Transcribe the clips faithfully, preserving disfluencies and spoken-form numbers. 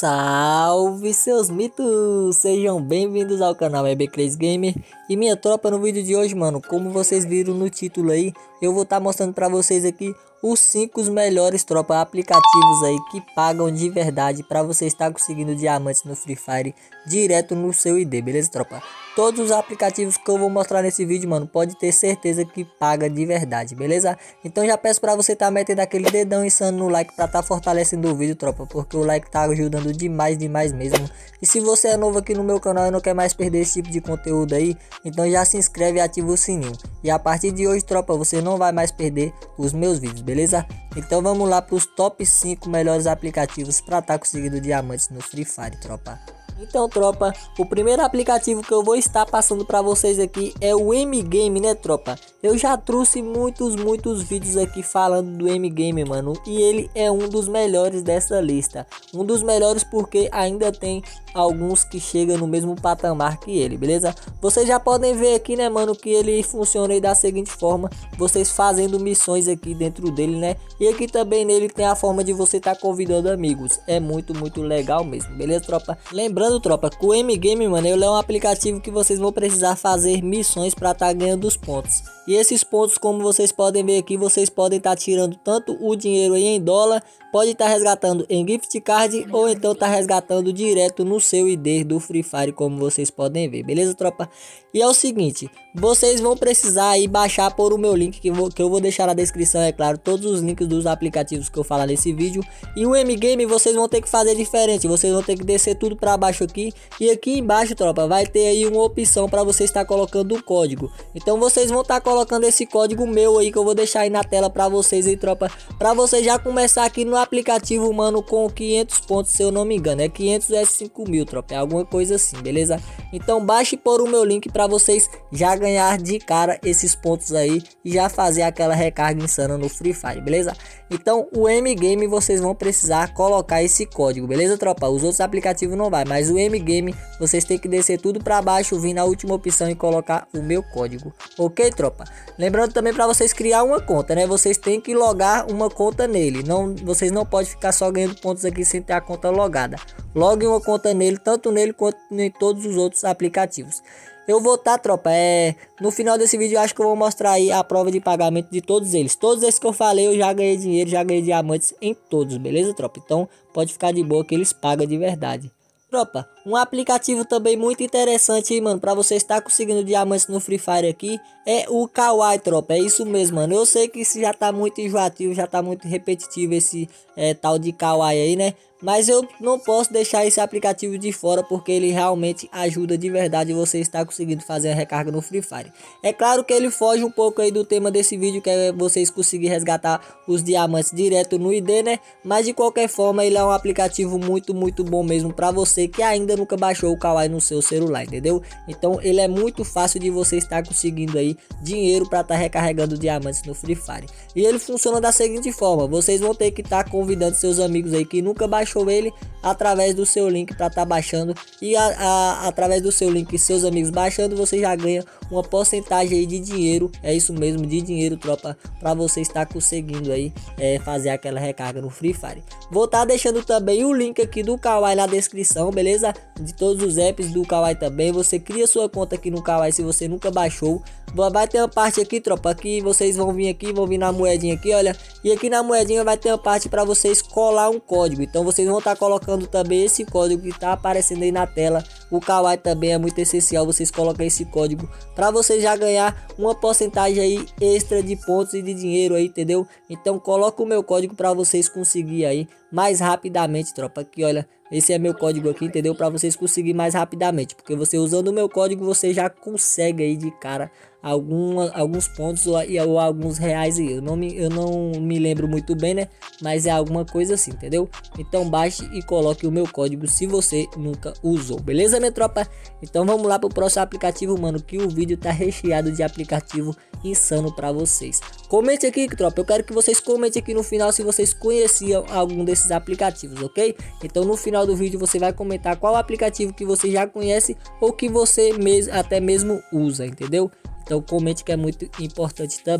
Salve seus mitos! Sejam bem-vindos ao canal E B Crazy Gamer. E minha tropa, no vídeo de hoje, mano, como vocês viram no título aí, eu vou estar tá mostrando pra vocês aqui os cinco melhores, tropa, aplicativos aí que pagam de verdade pra você estar conseguindo diamantes no Free Fire direto no seu I D, beleza, tropa? Todos os aplicativos que eu vou mostrar nesse vídeo, mano, pode ter certeza que paga de verdade, beleza? Então já peço pra você tá metendo aquele dedão insano no like pra tá fortalecendo o vídeo, tropa, porque o like tá ajudando demais, demais mesmo. E se você é novo aqui no meu canal e não quer mais perder esse tipo de conteúdo aí, então já se inscreve e ativa o sininho. E a partir de hoje, tropa, você não vai mais perder os meus vídeos, beleza? Então vamos lá para os top cinco melhores aplicativos para estar tá conseguindo diamantes no Free Fire, tropa. Então, tropa, o primeiro aplicativo que eu vou estar passando para vocês aqui é o M-Game, né, tropa? Eu já trouxe muitos, muitos vídeos aqui falando do M-Game, mano, e ele é um dos melhores dessa lista. Um dos melhores porque ainda tem alguns que chegam no mesmo patamar que ele, beleza? Vocês já podem ver aqui, né, mano, que ele funciona aí da seguinte forma, vocês fazendo missões aqui dentro dele, né? E aqui também nele tem a forma de você estar tá convidando amigos. É muito, muito legal mesmo, beleza, tropa? Lembrando, tropa, que o M-Game, mano, ele é um aplicativo que vocês vão precisar fazer missões para estar tá ganhando os pontos. E esses pontos, como vocês podem ver aqui, vocês podem estar tá tirando tanto o dinheiro aí em dólar, pode estar tá resgatando em gift card ou então tá resgatando direto no seu I D do Free Fire, como vocês podem ver, beleza, tropa? E é o seguinte, vocês vão precisar aí baixar por o meu link que, vou, que eu vou deixar na descrição, é claro, todos os links dos aplicativos que eu falar nesse vídeo. E o M-Game vocês vão ter que fazer diferente, vocês vão ter que descer tudo para baixo aqui, e aqui embaixo, tropa, vai ter aí uma opção para você estar colocando o código. Então vocês vão estar colocando esse código meu aí que eu vou deixar aí na tela para vocês aí, tropa, para você já começar aqui no aplicativo, mano, com quinhentos pontos, se eu não me engano, é quinhentos é cinco mil, tropa, é alguma coisa assim, beleza? Então baixe por o meu link para vocês já ganhar de cara esses pontos aí e já fazer aquela recarga insana no Free Fire, beleza? Então o M-Game vocês vão precisar colocar esse código, beleza, tropa? Os outros aplicativos não vai, mas o M-Game vocês têm que descer tudo para baixo, vir na última opção e colocar o meu código, ok, tropa? Lembrando também para vocês criar uma conta, né? Vocês têm que logar uma conta nele, não, vocês não podem ficar só ganhando pontos aqui sem ter a conta logada. Logue uma conta nele, tanto nele quanto em todos os outros aplicativos. Eu vou tá, tropa, é... no final desse vídeo eu acho que eu vou mostrar aí a prova de pagamento de todos eles. Todos esses que eu falei eu já ganhei dinheiro, já ganhei diamantes em todos, beleza, tropa? Então pode ficar de boa que eles pagam de verdade. Tropa, um aplicativo também muito interessante aí, mano, pra você estar conseguindo diamantes no Free Fire aqui, é o Kawaii, tropa, é isso mesmo, mano. Eu sei que isso já tá muito enjoativo, já tá muito repetitivo esse é, tal de Kawaii aí, né? Mas eu não posso deixar esse aplicativo de fora porque ele realmente ajuda de verdade você estar conseguindo fazer a recarga no Free Fire. É claro que ele foge um pouco aí do tema desse vídeo, que é vocês conseguirem resgatar os diamantes direto no I D, né? Mas de qualquer forma ele é um aplicativo muito, muito bom mesmo pra você que ainda nunca baixou o Kawaii no seu celular, entendeu? Então ele é muito fácil de você estar conseguindo aí dinheiro pra estar recarregando diamantes no Free Fire. E ele funciona da seguinte forma, vocês vão ter que estar convidando seus amigos aí que nunca baixou ele através do seu link para estar tá baixando, e a, a, através do seu link e seus amigos baixando, você já ganha uma porcentagem aí de dinheiro, é isso mesmo, de dinheiro, tropa, para você estar conseguindo aí é, fazer aquela recarga no Free Fire. Vou estar tá deixando também o link aqui do Kawaii na descrição, beleza? De todos os apps do Kawaii também, você cria sua conta aqui no Kawaii se você nunca baixou. Vai ter uma parte aqui, tropa, que vocês vão vir aqui, vão vir na moedinha aqui, olha, e aqui na moedinha vai ter uma parte para vocês colar um código. Então vocês vão estar tá colocando também esse código que tá aparecendo aí na tela. O Kawaii também é muito essencial vocês colocar esse código para vocês já ganhar uma porcentagem aí extra de pontos e de dinheiro aí, entendeu? Então coloca o meu código para vocês conseguir aí mais rapidamente, tropa, aqui olha, esse é meu código aqui, entendeu? Para vocês conseguir mais rapidamente, porque você usando o meu código você já consegue aí de cara alguma, alguns pontos ou, ou alguns reais aí. Eu não, me, eu não me lembro muito bem, né? Mas é alguma coisa assim, entendeu? Então baixe e coloque o meu código se você nunca usou, beleza, minha tropa? Então vamos lá pro próximo aplicativo, mano, que o vídeo tá recheado de aplicativo insano para vocês. Comente aqui, tropa, eu quero que vocês comentem aqui no final se vocês conheciam algum desses aplicativos, ok? Então no final do vídeo você vai comentar qual aplicativo que você já conhece ou que você mesmo, até mesmo usa, entendeu? Então comente que é muito importante também.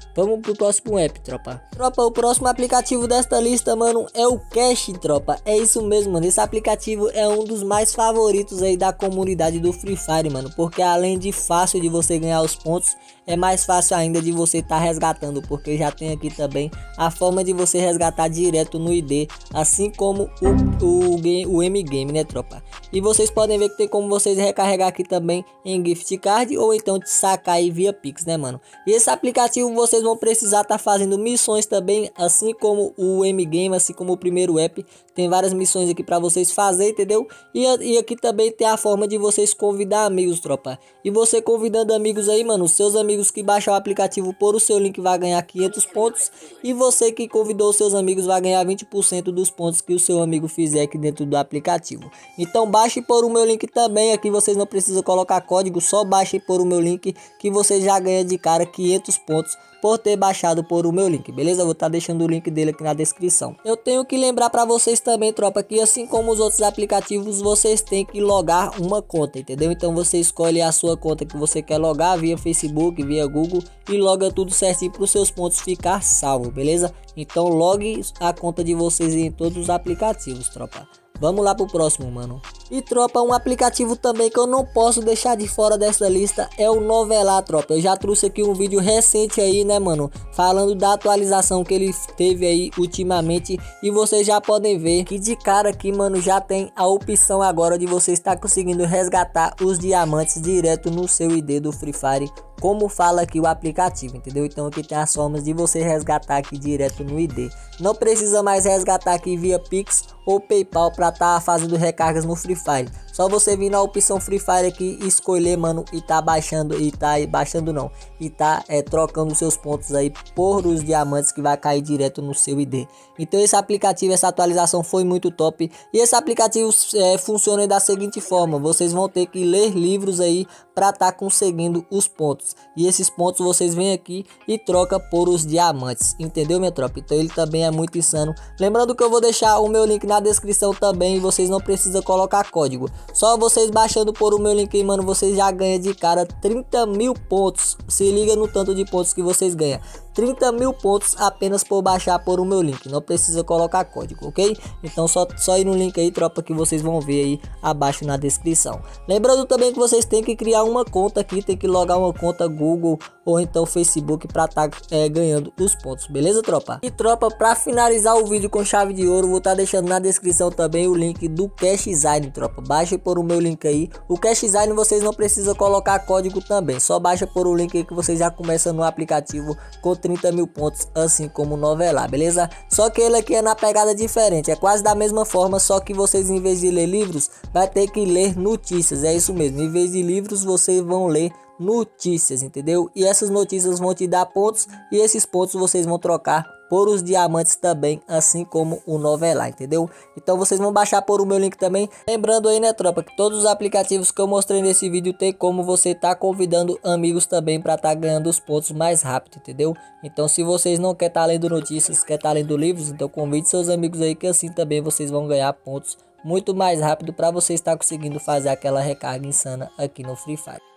Vamos pro próximo app, tropa. Tropa, o próximo aplicativo desta lista, mano, é o Cash, tropa. É isso mesmo, mano. Esse aplicativo é um dos mais favoritos aí da comunidade do Free Fire, mano. Porque além de fácil de você ganhar os pontos, é mais fácil ainda de você estar tá resgatando. Porque já tem aqui também a forma de você resgatar direto no I D. Assim como o, o, o M-Game, né, tropa? E vocês podem ver que tem como vocês recarregar aqui também em gift card ou então te sacar aí via Pix, né, mano? E esse aplicativo vocês vão precisar estar tá fazendo missões também, assim como o M-Game, assim como o primeiro app. Tem várias missões aqui para vocês fazer, entendeu? E, e aqui também tem a forma de vocês convidar amigos, tropa. E você convidando amigos aí, mano, seus amigos que baixam o aplicativo por o seu link vai ganhar quinhentos pontos. E você que convidou seus amigos vai ganhar vinte por cento dos pontos que o seu amigo fizer aqui dentro do aplicativo. Então baixe por o meu link também, aqui vocês não precisam colocar código, só baixe por o meu link que você já ganha de cara quinhentos pontos por ter baixado por o meu link, beleza? Eu vou estar tá deixando o link dele aqui na descrição. Eu tenho que lembrar para vocês também, tropa, que assim como os outros aplicativos, vocês têm que logar uma conta, entendeu? Então você escolhe a sua conta que você quer logar via Facebook, via Google e loga tudo certinho para os seus pontos ficar salvo, beleza? Então logue a conta de vocês em todos os aplicativos, tropa. Vamos lá pro próximo, mano. E tropa, um aplicativo também que eu não posso deixar de fora dessa lista é o Novelar, tropa. Eu já trouxe aqui um vídeo recente aí, né, mano, falando da atualização que ele teve aí ultimamente. E vocês já podem ver que de cara aqui, mano, já tem a opção agora de você estar conseguindo resgatar os diamantes direto no seu I D do Free Fire, como fala aqui o aplicativo, entendeu? Então aqui tem as formas de você resgatar aqui direto no I D. Não precisa mais resgatar aqui via Pix ou PayPal para estar fazendo recargas no Free Fire. Só você vir na opção Free Fire aqui, escolher, mano, e tá baixando, e tá baixando não, e tá é, trocando seus pontos aí por os diamantes que vai cair direto no seu I D. Então esse aplicativo, essa atualização foi muito top. E esse aplicativo é, funciona da seguinte forma: vocês vão ter que ler livros aí para tá conseguindo os pontos. E esses pontos vocês vêm aqui e troca por os diamantes, entendeu, minha tropa? Então ele também é muito insano. Lembrando que eu vou deixar o meu link na descrição também, e vocês não precisam colocar código. Só vocês baixando por o meu link aí, mano, vocês já ganham de cara trinta mil pontos. Se liga no tanto de pontos que vocês ganham. trinta mil pontos apenas por baixar por o meu link. Não precisa colocar código, ok? Então só, só ir no link aí, tropa, que vocês vão ver aí abaixo na descrição. Lembrando também que vocês têm que criar uma conta aqui. Tem que logar uma conta Google ou então Facebook para estar tá, é, ganhando os pontos, beleza, tropa? E tropa, para finalizar o vídeo com chave de ouro, vou estar tá deixando na descrição também o link do Cash Design, tropa. Baixe por o meu link aí. O Cash Design vocês não precisam colocar código também. Só baixa por o link aí que vocês já começam no aplicativo com trinta mil pontos, assim como o Novelar, beleza? Só que ele aqui é na pegada diferente, é quase da mesma forma, só que vocês, em vez de ler livros, vai ter que ler notícias. É isso mesmo, em vez de livros vocês vão ler notícias, entendeu? E essas notícias vão te dar pontos, e esses pontos vocês vão trocar por os diamantes também, assim como o Novelar, entendeu? Então vocês vão baixar por o meu link também. Lembrando aí, né, tropa, que todos os aplicativos que eu mostrei nesse vídeo tem como você tá convidando amigos também para tá ganhando os pontos mais rápido, entendeu? Então se vocês não quer tá lendo notícias, quer tá lendo livros, então convide seus amigos aí, que assim também vocês vão ganhar pontos muito mais rápido para você estar conseguindo fazer aquela recarga insana aqui no Free Fire.